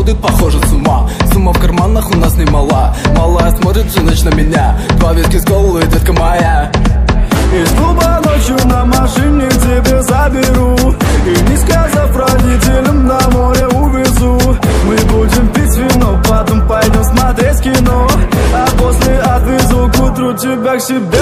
сходит, похоже, с ума. Сумма в карманах у нас немала. Малая смотрит всю ночь на меня. 2 виски с колой, детка моя. Из клуба ночью на машине к тебе заберу, и не сказав родителям, на море увезу. Мы будем пить вино, потом пойдем смотреть кино, а после отвезу к утру тебя к себе